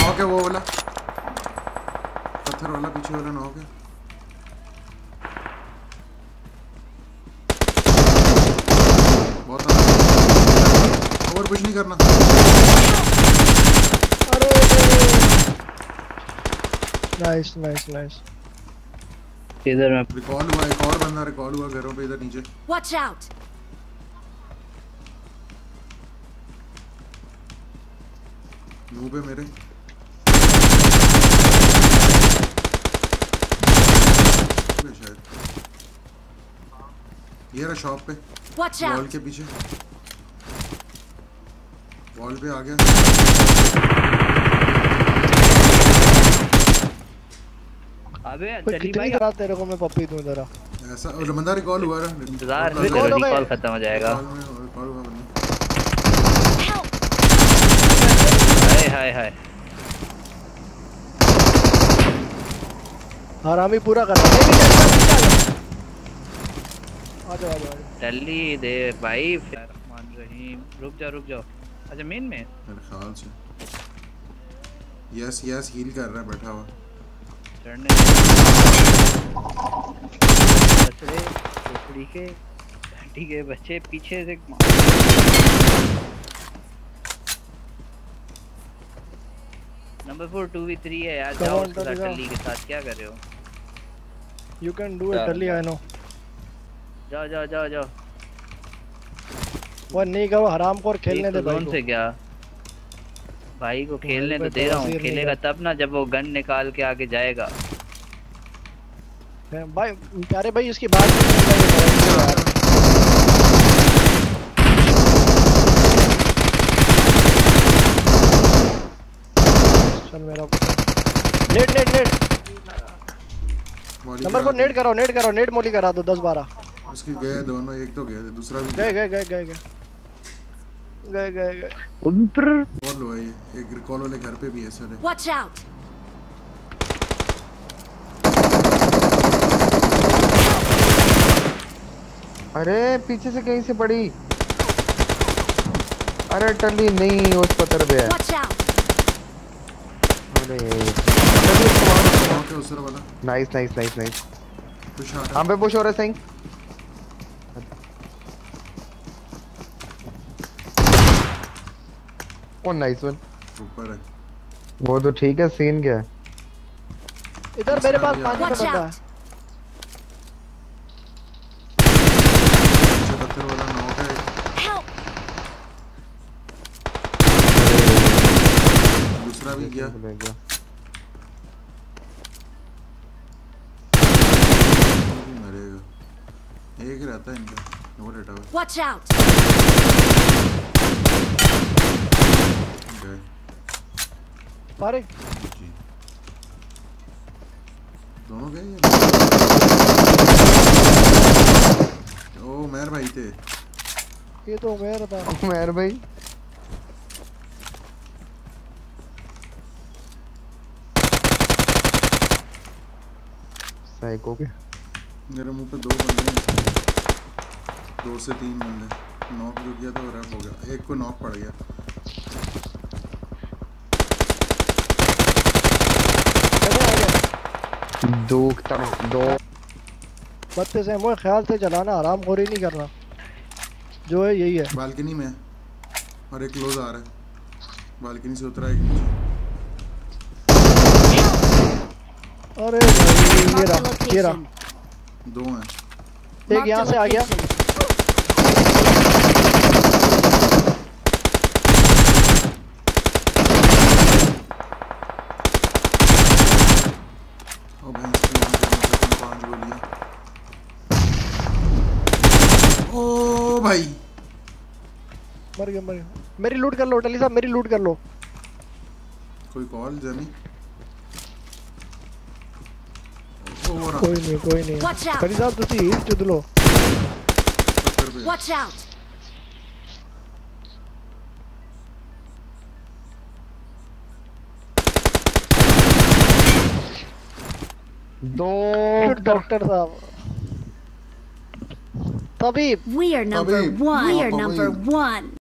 Knock है वो वाला पत्थर वाला पीछे वाला नॉक है। बहुत और कुछ नहीं करना। अरे नाइस नाइस नाइस। इधर में रिकॉल हुआ, एक और बंदा रिकॉल हुआ घरों पे इधर नीचे। Watch out! मुंह पे मेरे शायद ये रहा शॉप पे Watch वॉल out! के पीछे वॉल पे आ गया। अबे कोई चली कितनी भाई करा तेरे को मैं पप्पी दूं जरा। ऐसा और बंदा रिकॉल हुआ है। इंतजार है रिकॉल हो गए। रिकॉल खत्म हो जाएगा। रिकॉल हुआ बंदा। Help! हाय हाय हाय हरामी पूरा कर। आ जाओ आ जाओ। टल्ली दे भाई। रहमान रहीम रुक जाओ। अच्छा मेन में मेरे ख्याल से यस यस हील कर रहा है बैठा हुआ। चढ़ने बछड़े के घंटी के बच्चे पीछे से नंबर 4 2v3 है यार। जाओ उसके साथ टल्ली के साथ क्या कर रहे हो? यू कैन डू इट टल्ली आई नो। जाओ वो नहीं करो हराम को और खेलने दे भाई को। से क्या भाई को खेलने तो दे रहा हूँ। खेलेगा तब ना जब वो गन निकाल के आगे जाएगा। भाई प्यारे भाई इसकी बात चल मेरा नेट नंबर को नेट करो नेट मोली करा दो 10-12। उसकी गए दोनों, एक तो गए दूसरा भी गए ऊपर कॉल हुआ ये। एक रिकॉल वाले घर पे भी है सर। Watch out! अरे पीछे से कहीं से पड़ी। अरे टल्ली नहीं उस पत्थर पे है। Watch out! अरे दूसरा वाला नाइस पुश आ रहा हम पे पुश हो रहा है। सही ओ नाइस वन ऊपर है। वो तो ठीक है। सीन क्या है? इधर मेरे पास 5 Watch बंदा है। out! पत्थर वाला नॉक है। Help! दूसरा भी गया। मरेगा एक रहता है इनका। वो लेटा हुआ Watch out! गए पारे जी। दोनों गए ये? ओ मेहर भाई थे ये तो मेरा था। उमर भाई साइको के मेरे मुंह पे 2 बंदे हैं। 2 से 3 बंदे। नॉक जो किया था वो रैप हो गया। एक को नॉक पड़ गया। दो तरफ दो बत्ते से मोए ख्याल से चलाना, आराम खोरी नहीं करना। जो है यही है। बालकनी में और एक क्लोज आ रहा है। बालकनी से उतरा एक नीचे। अरे भाई ये रहा 2 हैं। एक यहाँ से आ गया। ओ भैंस की 5 गोलियां। ओ भाई मर गया मेरी लूट कर लो टली साहब, मेरी लूट कर लो। कोई कॉल जमी। कोई नहीं Watch out! टली साहब तुसी हील चुद लो। Watch out! दो डॉक्टर साहब तभी We are number Tabib. one. We Yeah, are number Tabib. one.